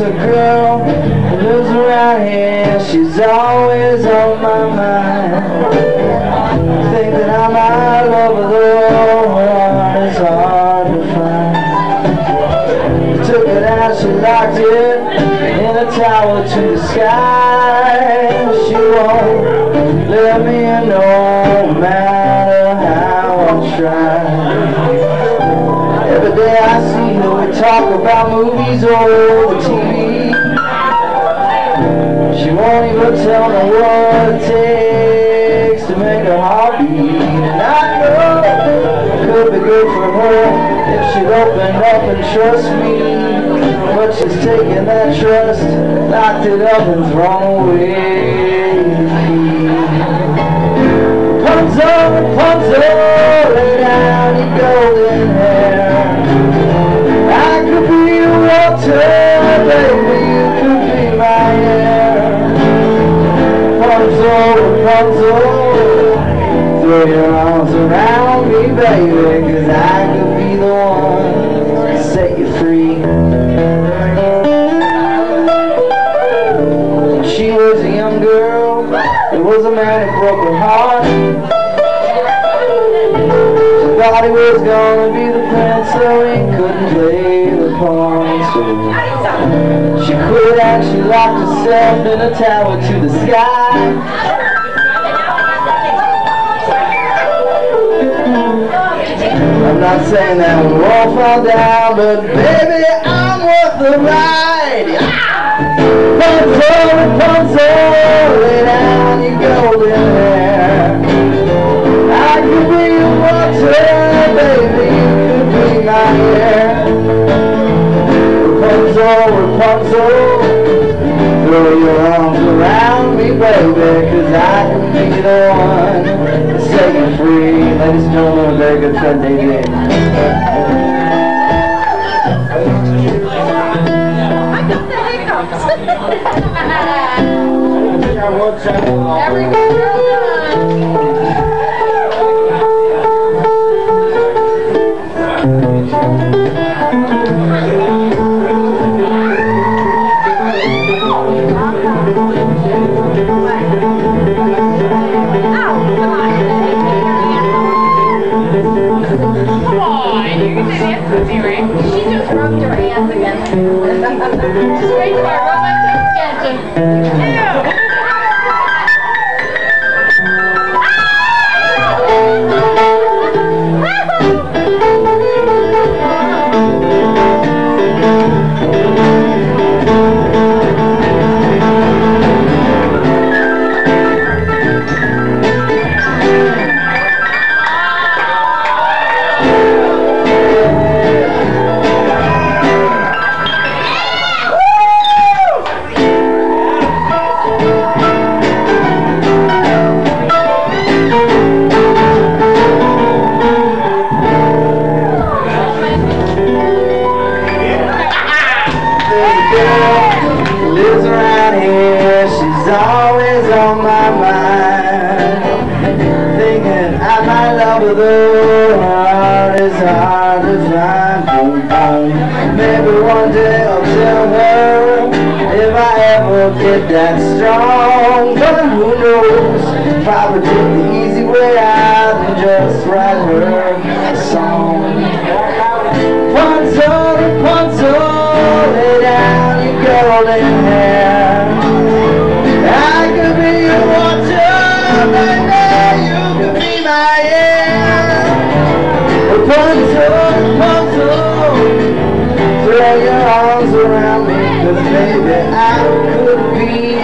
a girl who lives around here. She's always on my mind. Think that I might love her, though her heart is hard to find. Took it out, she locked it in a tower to the sky. She won't let me in, no matter how I try. Every day I see her, we talk about movies or TV. She won't even tell me what it takes to make her heart beat. And I know it could be good for her if she'd open up and trust me. But she's taken that trust, locked it up and thrown away. Rapunzel, Rapunzel, lay down your golden hair. I could be your water, baby, you could be my air. Rapunzel, Rapunzel, throw your arms around me, baby, 'cause I could be the one to set you free. She was a young girl, there was a man who broke her heart. She thought he was gonna be the prince, so he couldn't play the pawn. So she quit and she locked herself in a tower to the sky. I'm not saying that we'll all fall down, but baby, I'm worth the ride. Rapunzel, Rapunzel, lay down your golden hair. I could be your water, baby, you could be my air. Rapunzel, Rapunzel, throw your arms around me, baby, 'cause I can be the one to set you free. Ladies and gentlemen, a very good friend, David. Every girl. She just rubbed her hands against me. Just wait till I rub myself against it. Lives around here, she's always on my mind. Thinking I might love her, though her heart is hard to find. Boom, boom. Maybe one day I'll tell her if I ever get that strong. But who knows, probably take the easy way out and just write her a song. Rapunzel, Rapunzel, lay down your golden hair. I could be your water, baby, you could be my air. Rapunzel, Rapunzel, throw your arms around me, 'cause baby, I could be